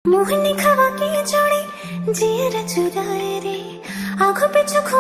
मोहनी खवा के जोड़ी जियर चुराए रे आँखों पे